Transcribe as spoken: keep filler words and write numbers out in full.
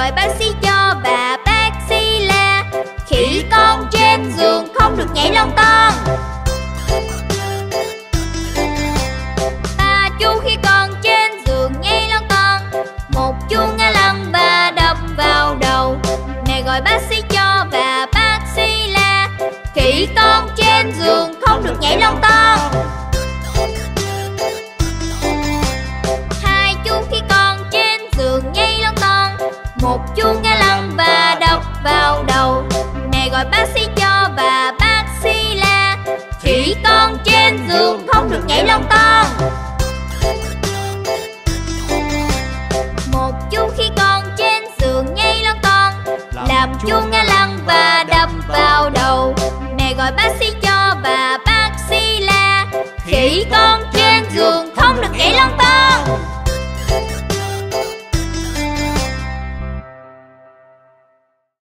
gọi bác sĩ cho và bác sĩ la. Khỉ con trên giường không được nhảy lon ton. Ba chú khỉ con trên giường nhảy lon ton. Một chú ngã lăn và đập vào đầu. Mẹ gọi bác sĩ cho và bác sĩ la. Khỉ con trên giường không được nhảy lon ton. Hai chú khỉ con trên giường nhảy lon ton. Một chú ngã lăn và đập vào đầu. Mẹ gọi bác sĩ cho và bác sĩ la. Khỉ con trên giường không được nhảy lon ton. Một chú khỉ con trên giường nhảy lon ton. Làm chú ngã lăn và đập vào đầu. Mẹ gọi bác sĩ cho và bác sĩ la. Khỉ con